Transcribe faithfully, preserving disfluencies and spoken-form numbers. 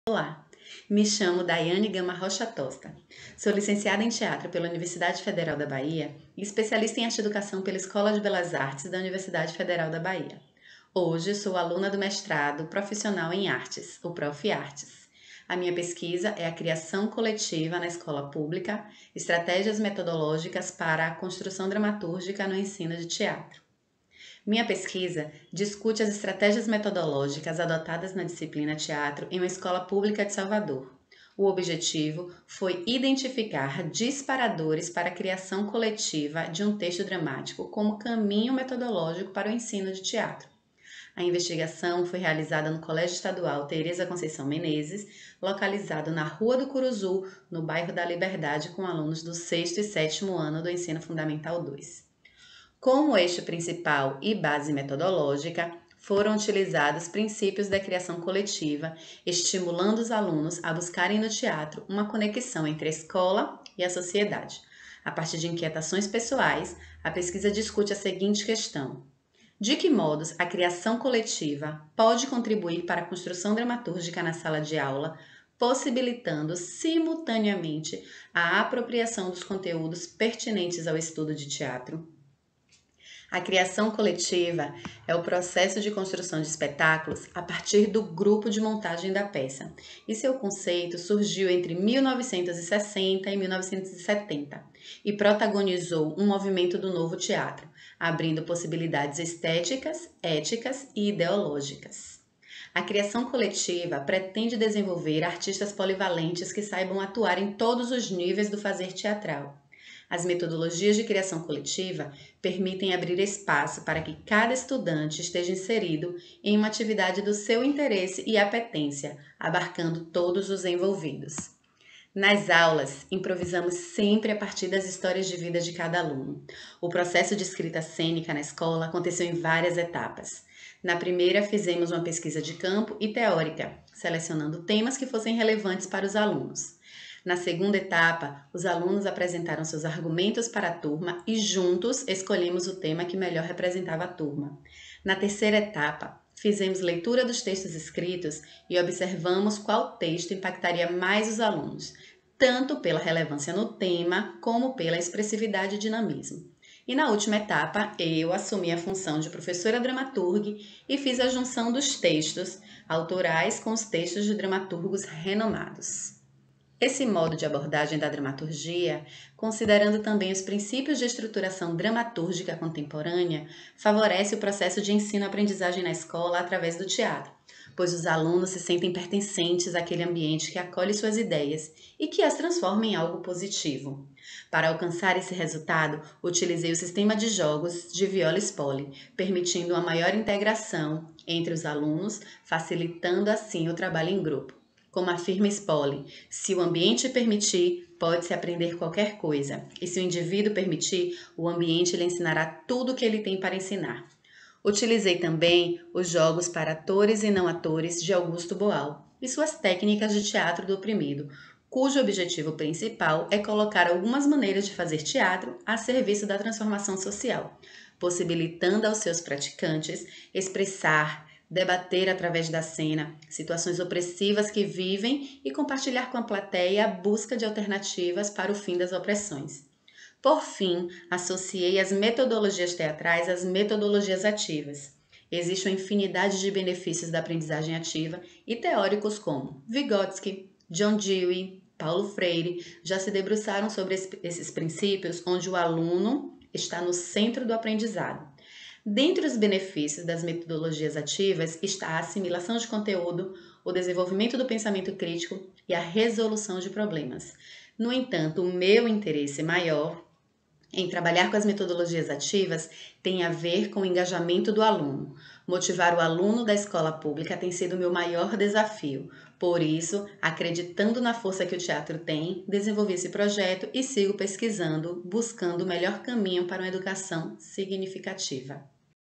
Olá, me chamo Daiane Gama Rocha Tosta. Sou licenciada em Teatro pela Universidade Federal da Bahia e especialista em Arte e Educação pela Escola de Belas Artes da Universidade Federal da Bahia. Hoje sou aluna do mestrado profissional em Artes, o Prof.Artes. A minha pesquisa é a criação coletiva na escola pública, estratégias metodológicas para a construção dramatúrgica no ensino de teatro. Minha pesquisa discute as estratégias metodológicas adotadas na disciplina Teatro em uma escola pública de Salvador. O objetivo foi identificar disparadores para a criação coletiva de um texto dramático como caminho metodológico para o ensino de teatro. A investigação foi realizada no Colégio Estadual Tereza Conceição Menezes, localizado na Rua do Curuzu, no bairro da Liberdade, com alunos do sexto e sétimo ano do Ensino Fundamental dois. Como eixo principal e base metodológica, foram utilizados princípios da criação coletiva, estimulando os alunos a buscarem no teatro uma conexão entre a escola e a sociedade. A partir de inquietações pessoais, a pesquisa discute a seguinte questão: de que modos a criação coletiva pode contribuir para a construção dramatúrgica na sala de aula, possibilitando simultaneamente a apropriação dos conteúdos pertinentes ao estudo de teatro? A criação coletiva é o processo de construção de espetáculos a partir do grupo de montagem da peça, e seu conceito surgiu entre mil novecentos e sessenta e mil novecentos e setenta e protagonizou um movimento do novo teatro, abrindo possibilidades estéticas, éticas e ideológicas. A criação coletiva pretende desenvolver artistas polivalentes que saibam atuar em todos os níveis do fazer teatral. As metodologias de criação coletiva permitem abrir espaço para que cada estudante esteja inserido em uma atividade do seu interesse e apetência, abarcando todos os envolvidos. Nas aulas, improvisamos sempre a partir das histórias de vida de cada aluno. O processo de escrita cênica na escola aconteceu em várias etapas. Na primeira, fizemos uma pesquisa de campo e teórica, selecionando temas que fossem relevantes para os alunos. Na segunda etapa, os alunos apresentaram seus argumentos para a turma e juntos escolhemos o tema que melhor representava a turma. Na terceira etapa, fizemos leitura dos textos escritos e observamos qual texto impactaria mais os alunos, tanto pela relevância no tema como pela expressividade e dinamismo. E na última etapa, eu assumi a função de professora dramaturga e fiz a junção dos textos autorais com os textos de dramaturgos renomados. Esse modo de abordagem da dramaturgia, considerando também os princípios de estruturação dramatúrgica contemporânea, favorece o processo de ensino-aprendizagem na escola através do teatro, pois os alunos se sentem pertencentes àquele ambiente que acolhe suas ideias e que as transforma em algo positivo. Para alcançar esse resultado, utilizei o sistema de jogos de viola Spoli, permitindo uma maior integração entre os alunos, facilitando assim o trabalho em grupo. Como afirma Spoli, se o ambiente permitir, pode-se aprender qualquer coisa, e se o indivíduo permitir, o ambiente lhe ensinará tudo o que ele tem para ensinar. Utilizei também os jogos para atores e não atores de Augusto Boal e suas técnicas de teatro do oprimido, cujo objetivo principal é colocar algumas maneiras de fazer teatro a serviço da transformação social, possibilitando aos seus praticantes expressar, debater através da cena situações opressivas que vivem e compartilhar com a plateia a busca de alternativas para o fim das opressões. Por fim, associei as metodologias teatrais às metodologias ativas. Existe uma infinidade de benefícios da aprendizagem ativa e teóricos como Vygotsky, John Dewey, Paulo Freire já se debruçaram sobre esses princípios, onde o aluno está no centro do aprendizado. Dentre os benefícios das metodologias ativas está a assimilação de conteúdo, o desenvolvimento do pensamento crítico e a resolução de problemas. No entanto, o meu interesse maior em trabalhar com as metodologias ativas tem a ver com o engajamento do aluno. Motivar o aluno da escola pública tem sido o meu maior desafio. Por isso, acreditando na força que o teatro tem, desenvolvi esse projeto e sigo pesquisando, buscando o melhor caminho para uma educação significativa.